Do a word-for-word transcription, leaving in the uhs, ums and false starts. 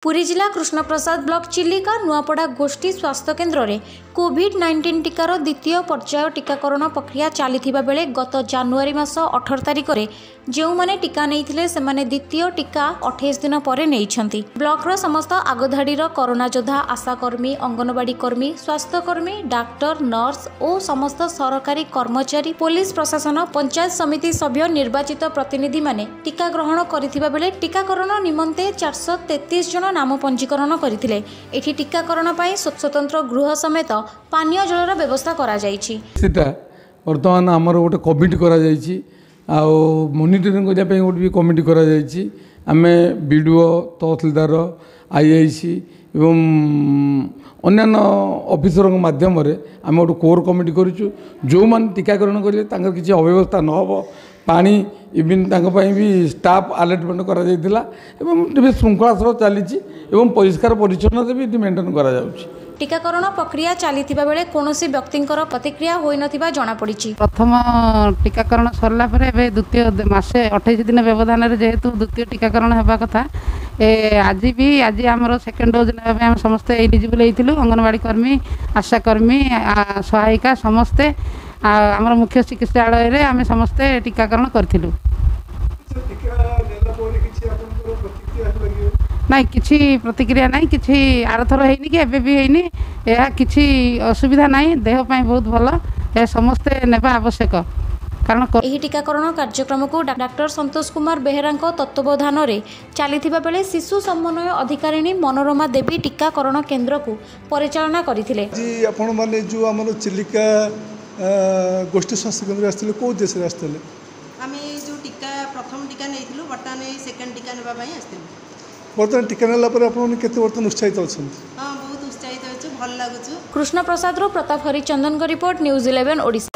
पुरी जिला कृष्णप्रसाद ब्लॉक चिलिका नुआपड़ा गोष्ठी स्वास्थ्य केन्द्र में कोविड नाइंटीन टीकार द्वितीय पर्याय टीकाकरण प्रक्रिया चली बेले गत जानुआरी मास अठारह तारिख में जो मैंने टीका नहीं से माने द्वितीय टीका अठाईस दिन पर नहीं ब्लॉकर समस्त आगधाड़ी कोरोना योद्धा आशाकर्मी अंगनवाड़ी कर्मी स्वास्थ्यकर्मी डाक्टर नर्स और समस्त सरकारी कर्मचारी पुलिस प्रशासन पंचायत समिति सभ्य निर्वाचित प्रतिनिधि माने टीका ग्रहण करथिबा बेले टीकाकरण निमंते चार सौ तैंतीस जन नाम पंजीकरण करथिले। एठी टीकाकरण पाई स्वतंत्र गृह समेत पानीय जलर व्यवस्था करा जायछि। सेटा वर्तमान हमर गोटे कमिटी करा जायछि आ मॉनिटरिंग करबा पई गोटे भी कमिटी करा जायछि। आमे बीडीओ तहसीलदार आईआईसी एवं अन्यान्य ऑफिसर माध्यम आम गोटे कोर कमिटी करूँ जो मैंने टीकाकरण करेंगे किसी अव्यवस्था न हो पानी इवन भी स्टाफ अलर्टमेंट करा श्रृंखला सह चली परिष्कार परिच्छन्नता भी मेंटेन करा जाउछि। टीकाकरण प्रक्रिया चली बेले कौन व्यक्तिंकर प्रतिक्रिया होई नथिबा जणा पड़ी। प्रथम टीकाकरण सरला परे एबे द्वितीय मासे अट्ठाईस दिन व्यवधान रे जेहेतु द्वितीय टीकाकरण हेबा कथा ए आज भी आज आमर सेकेंड डोज नेबा हम समस्ते एलिजिबल हेतिलु। अंगनवाड़ी कर्मी आशाकर्मी सहायिका समस्ते आमर मुख्य चिकित्सालय रे आमे समस्ते टीकाकरण करथिलु। नहीं किसी प्रतिक्रिया नहीं किसी आरथर है कि एबे भी है यह किसी असुविधा नहीं देहपाई बहुत भल यह समस्ते नेबा आवश्यक कारण यह टीकाकरण कार्यक्रम को डॉक्टर संतोष कुमार बेहेरा तत्वावधान में चली बेले शिशु समन्वय अधिकारिणी मनोरमा देवी टीकाकरण केन्द्र को परिचालना करथिले। जी आपण माने जो हमर चिलिका गोष्ठी स्वास्थ्य केन्द्र आस्थिले को देश रे आस्थिले आमे जो टीका प्रथम टीका नेथिलु वर्तमान सेकंड टीका नेबा पई आस्थिलु। वर्तमान टीका नेला पर आपण केते वर्तमान उत्साहित अछन? हां बहुत उत्साहित अछि भल लागुछु। कृष्णप्रसाद रो प्रताप हरिचंदन को रिपोर्ट न्यूज़ इलेवन ओडिशा।